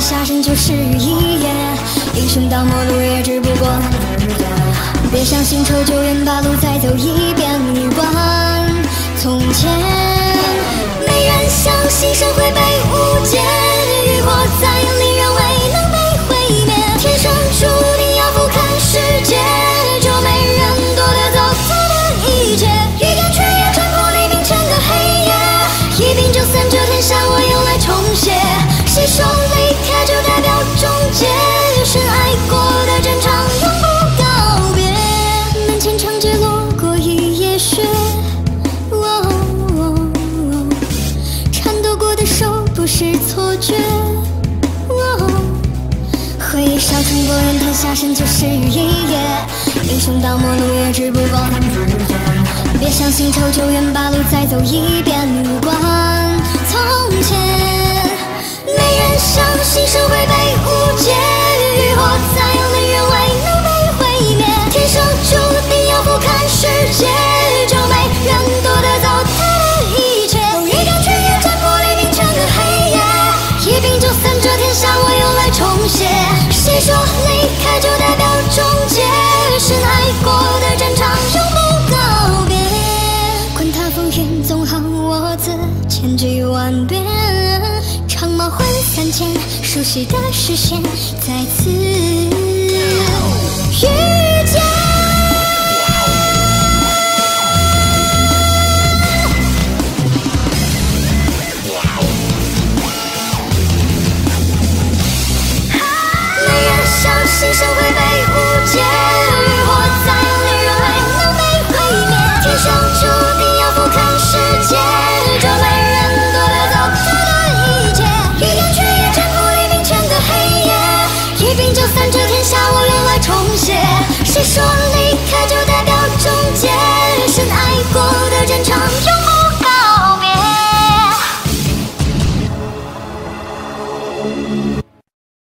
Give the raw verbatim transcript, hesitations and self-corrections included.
下身就是一夜，英雄到末路也只不过日月。别相信抽九元八路再走一遍，余光从前。没人相信神会被误解，浴火在眼里人未能被毁灭。天生注定要俯瞰世界，就没人夺得走他的一切。一点却也战破黎明前的黑夜，一并就散这天下，我又来重写。谁说离开就代表终结？深爱过的战场永不告别。门前长街落过一夜雪，哦哦哦，颤抖过的手不是错觉。哦，回忆烧成波人，天下身就是一夜，英雄到末路也只不过日月。别相信抽九元八路再走一遍，无关从前。没人相信神会被误解，浴火在眼里人未能被毁灭。天生注定要俯瞰世界，就没人夺得走他的一切。有一点却也战破黎明前的黑夜，一并就散这天下，我又来重写。谁说离开就代表终结？深爱过的战场永不告别。管他风云纵横，我自千句万遍。长矛换三千，熟悉的视线再次遇见。没人相信神会被误解，浴火在眼里人未能被毁灭。天生注定要俯瞰世界，就没人夺得走他的一切。一点却也战破黎明前的黑夜，一并就散这天下，我又来重写。谁说离